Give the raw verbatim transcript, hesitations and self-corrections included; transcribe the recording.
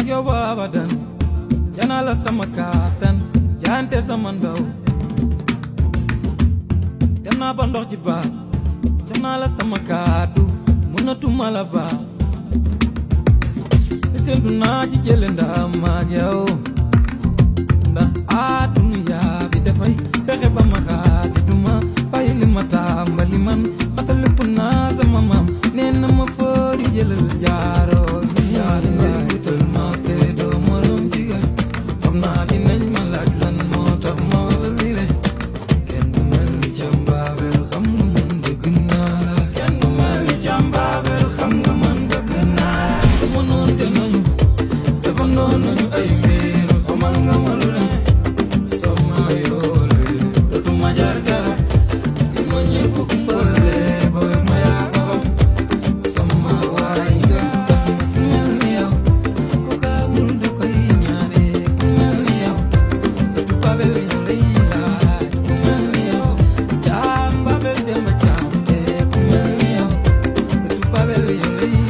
maag yow ba abadan jana la sama kàttan jaante sama ndaw dem naa ba ndox ci baat jox naa la sama kàddu mënatuma la ba sentu naa ci jële ndam maag yow ndax àdduna bi dafay fexe ba ma xaadi duma bàyyi li ma tàmbali man fàttaliku naa sama maam nee na ma fëri jëlal jaar